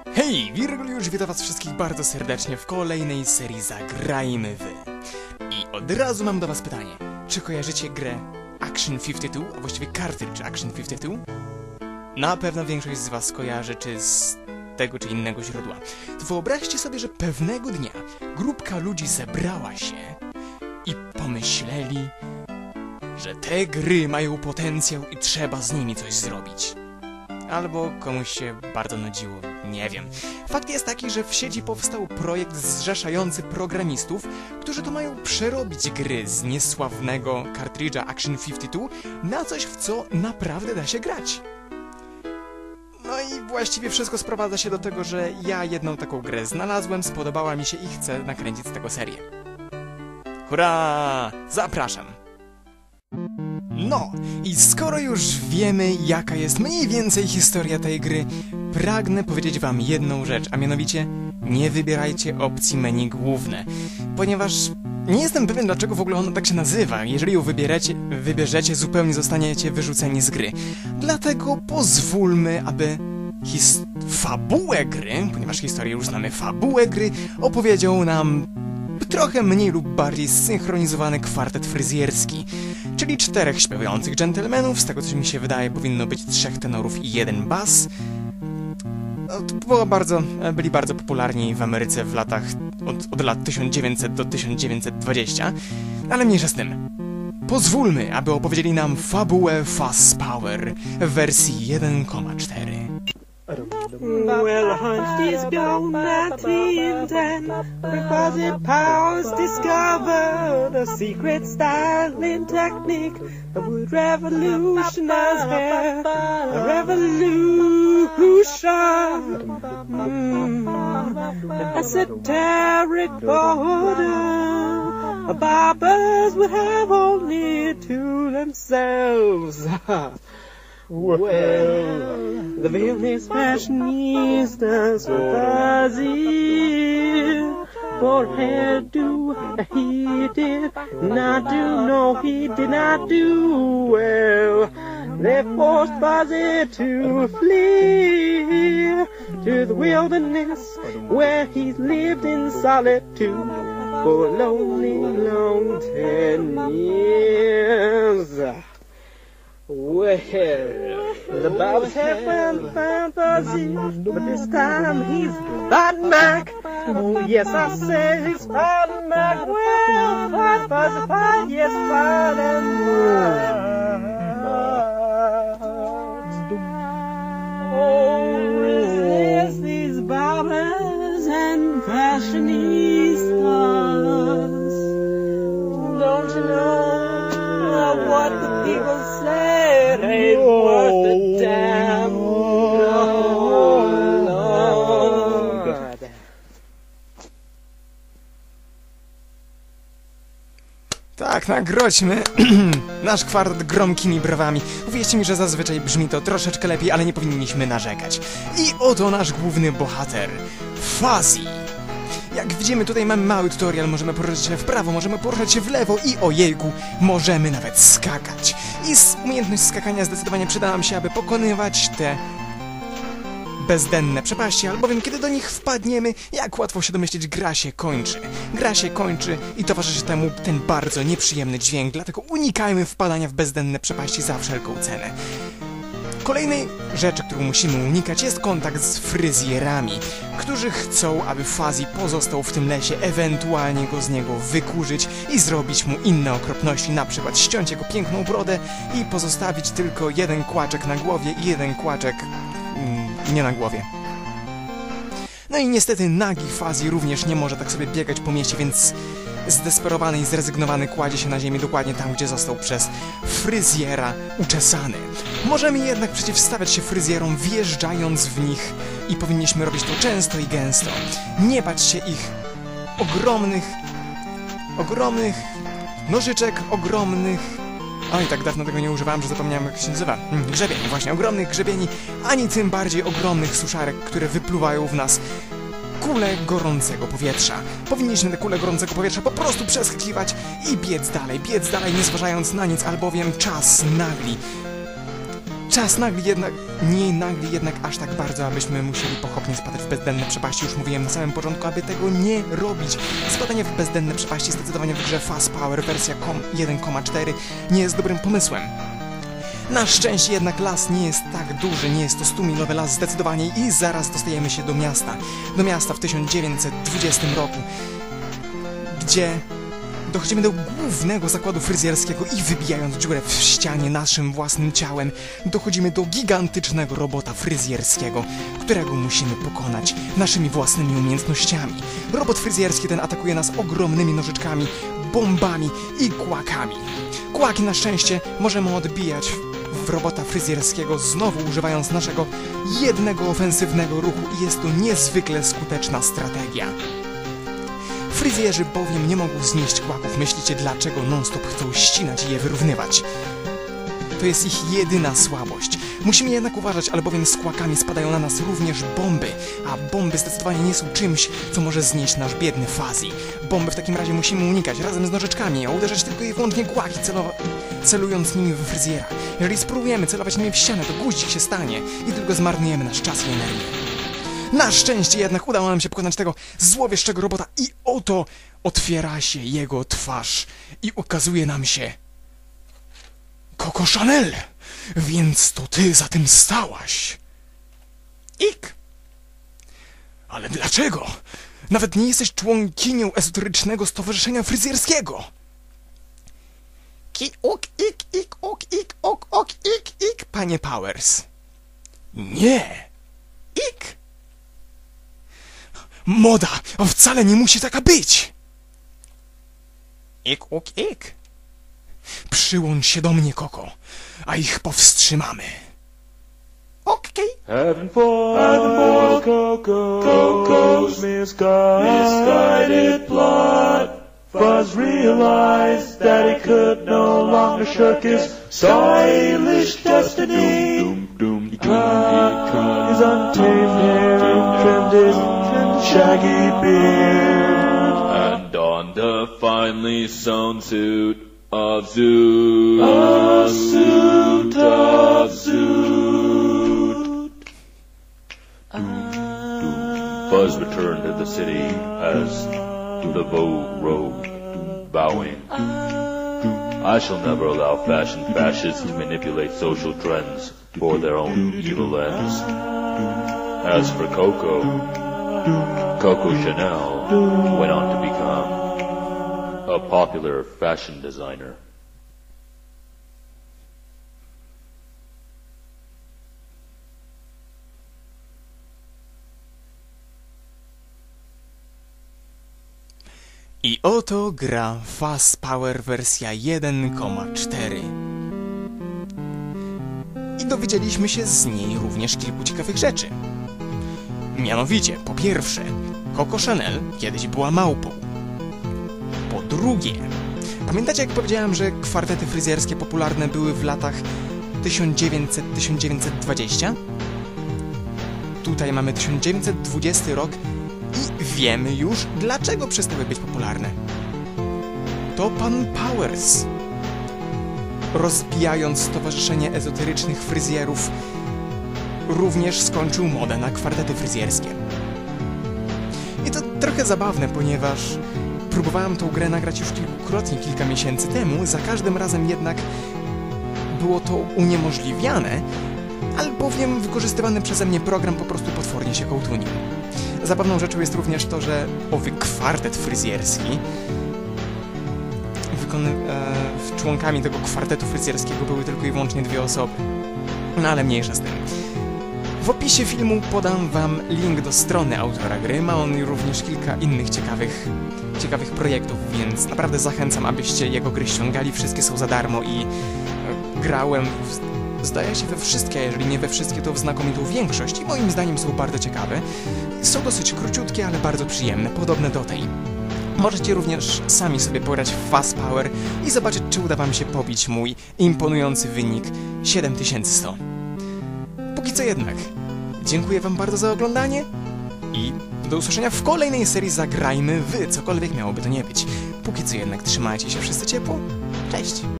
Hej, Wirgoliusz, witam was wszystkich bardzo serdecznie w kolejnej serii Zagrajmy Wy. I od razu mam do was pytanie. Czy kojarzycie grę Action 52, a właściwie cartridge Action 52? Na pewno większość z was kojarzy, czy z tego czy innego źródła. To wyobraźcie sobie, że pewnego dnia grupka ludzi zebrała się i pomyśleli, że te gry mają potencjał i trzeba z nimi coś zrobić. Albo komuś się bardzo nudziło, nie wiem. Fakt jest taki, że w sieci powstał projekt zrzeszający programistów, którzy to mają przerobić gry z niesławnego kartridża Action 52 na coś, w co naprawdę da się grać. No i właściwie wszystko sprowadza się do tego, że ja jedną taką grę znalazłem, spodobała mi się i chcę nakręcić z tego serię. Hurra! Zapraszam! No, i skoro już wiemy, jaka jest mniej więcej historia tej gry, pragnę powiedzieć wam jedną rzecz, a mianowicie nie wybierajcie opcji menu główne, ponieważ nie jestem pewien, dlaczego w ogóle ona tak się nazywa. Jeżeli ją wybierzecie, zupełnie zostaniecie wyrzuceni z gry. Dlatego pozwólmy, aby fabułę gry, ponieważ historię już znamy, fabułę gry opowiedział nam trochę mniej lub bardziej zsynchronizowany kwartet fryzjerski, czyli 4 śpiewających dżentelmenów, z tego co mi się wydaje powinno być 3 tenorów i 1 bas. No, to byli bardzo popularni w Ameryce w latach od lat 1900 do 1920, ale mniejsza z tym. Pozwólmy, aby opowiedzieli nam fabułę Fuzz Power w wersji 1,4. Well, hunched is gone 1910, when Fuzzy Powers discovered a secret styling technique that would revolutionize hair. A revolution, esoteric order. Barbers would have only to themselves. Well, the various fashionistas were fuzzy for hairdo. He did not do, no, he did not do well. They forced Fuzzy to flee to the wilderness where he's lived in solitude for a lonely, long 10 years. Well, the Bob's have found Fuzzy, but this time he's fighting back. Oh, yes, I say he's fighting back. Well, fight, Fuzzy, fight, yes, fighting back. Oh, resist these bobbers and fashionistas. Don't you know what the people say? It ain't worth the damn. No, Lord. Tak, nagrodźmy nasz kwartet gromkimi brawami. Uwierzcie mi, że zazwyczaj brzmi to troszeczkę lepiej, ale nie powinniśmy narzekać. I oto nasz główny bohater, Fuzzy. Jak widzimy, tutaj mamy mały tutorial, możemy poruszać się w prawo, możemy poruszać się w lewo i ojejku, możemy nawet skakać. I umiejętność skakania zdecydowanie przyda nam się, aby pokonywać te bezdenne przepaści, albowiem kiedy do nich wpadniemy, jak łatwo się domyślić, gra się kończy. Gra się kończy i towarzyszy temu ten bardzo nieprzyjemny dźwięk, dlatego unikajmy wpadania w bezdenne przepaści za wszelką cenę. Kolejnej rzeczy, którą musimy unikać, jest kontakt z fryzjerami, którzy chcą, aby Fuzzy pozostał w tym lesie, ewentualnie go z niego wykurzyć i zrobić mu inne okropności, na przykład ściąć jego piękną brodę i pozostawić tylko 1 kłaczek na głowie i 1 kłaczek nie na głowie. No i niestety nagi Fuzzy również nie może tak sobie biegać po mieście, więc zdesperowany i zrezygnowany kładzie się na ziemi dokładnie tam, gdzie został przez fryzjera uczesany. Możemy jednak przeciwstawiać się fryzjerom, wjeżdżając w nich i powinniśmy robić to często i gęsto. Nie bać się ich ogromnych nożyczek, Oj, tak dawno tego nie używałem, że zapomniałem, jak się nazywa. Grzebień, właśnie, ogromnych grzebieni, ani tym bardziej ogromnych suszarek, które wypluwają w nas kule gorącego powietrza. Powinniśmy te kule gorącego powietrza po prostu przeskakiwać i biec dalej, nie zważając na nic, albowiem czas nagli. Czas nie nagli jednak aż tak bardzo, abyśmy musieli pochopnie spadać w bezdenne przepaści. Już mówiłem na samym początku, aby tego nie robić. Spadanie w bezdenne przepaści zdecydowanie w grze Fast Power wersja 1.4 nie jest dobrym pomysłem. Na szczęście jednak las nie jest tak duży, nie jest to 100-milowy las zdecydowanie i zaraz dostajemy się do miasta. Do miasta w 1920 roku, gdzie dochodzimy do głównego zakładu fryzjerskiego i wybijając dziurę w ścianie naszym własnym ciałem, dochodzimy do gigantycznego robota fryzjerskiego, którego musimy pokonać naszymi własnymi umiejętnościami. Robot fryzjerski ten atakuje nas ogromnymi nożyczkami, bombami i kłakami. Kłaki na szczęście możemy odbijać w robota fryzjerskiego, znowu używając naszego jednego ofensywnego ruchu i jest to niezwykle skuteczna strategia. Fryzjerzy bowiem nie mogą znieść kłaków. Myślicie, dlaczego non-stop chcą ścinać i je wyrównywać? To jest ich jedyna słabość. Musimy jednak uważać, albowiem z kłakami spadają na nas również bomby, a bomby zdecydowanie nie są czymś, co może znieść nasz biedny Fuzzy. Bomby w takim razie musimy unikać razem z nożyczkami, a uderzać tylko i wyłącznie kłaki, celując nimi we fryzjera. Jeżeli spróbujemy celować nimi w ścianę, to guzik się stanie i tylko zmarnujemy nasz czas i energię. Na szczęście jednak udało nam się pokonać tego złowieszczego robota i oto otwiera się jego twarz i ukazuje nam się Coco Chanel, więc to ty za tym stałaś. Ik! Ale dlaczego? Nawet nie jesteś członkinią ezoterycznego stowarzyszenia fryzjerskiego. Ik, panie Powers. Nie! Ik! Moda! Wcale nie musi taka być! Ik. Przyłącz się do mnie, Coco, a ich powstrzymamy. Okej. Having fun, Coco's misguided plot. Fuzz realized that he could no longer shirk his stylish destiny. He cut his untamed hair and trimmed his shaggy beard, and donned a finely sewn suit of Zoot. A suit of Zoot. Fuzz returned to the city as the Vogue rode, bowing. I shall never allow fashion fascists to manipulate social trends for their own evil ends. As for Coco Chanel went on to become a popular fashion designer. I oto gra Fast Power wersja 1.4. I dowiedzieliśmy się z niej również kilku ciekawych rzeczy. Mianowicie, po pierwsze, Coco Chanel kiedyś była małpą. Po drugie, pamiętacie jak powiedziałem, że kwartety fryzjerskie popularne były w latach 1900-1920? Tutaj mamy 1920 rok i wiemy już, dlaczego przestały być popularne. To pan Powers, rozbijając Stowarzyszenie Ezoterycznych Fryzjerów, również skończył modę na kwartety fryzjerskie. I to trochę zabawne, ponieważ próbowałem tą grę nagrać już kilkukrotnie, kilka miesięcy temu, za każdym razem jednak było to uniemożliwiane, albowiem wykorzystywany przeze mnie program po prostu potwornie się kołtunił. Zabawną rzeczą jest również to, że owy kwartet fryzjerski, członkami tego kwartetu fryzjerskiego były tylko i wyłącznie 2 osoby. No ale mniejsza z tym. W opisie filmu podam wam link do strony autora gry, ma on również kilka innych ciekawych projektów, więc naprawdę zachęcam, abyście jego gry ściągali, wszystkie są za darmo i grałem zdaje się we wszystkie, a jeżeli nie we wszystkie, to w znakomitą większość i moim zdaniem są bardzo ciekawe. Są dosyć króciutkie, ale bardzo przyjemne, podobne do tej. Możecie również sami sobie pograć w Fast Power i zobaczyć, czy uda wam się pobić mój imponujący wynik 7100. Póki co jednak, dziękuję wam bardzo za oglądanie i do usłyszenia w kolejnej serii Zagrajmy w cokolwiek miałoby to nie być. Póki co jednak trzymajcie się wszyscy ciepło. Cześć!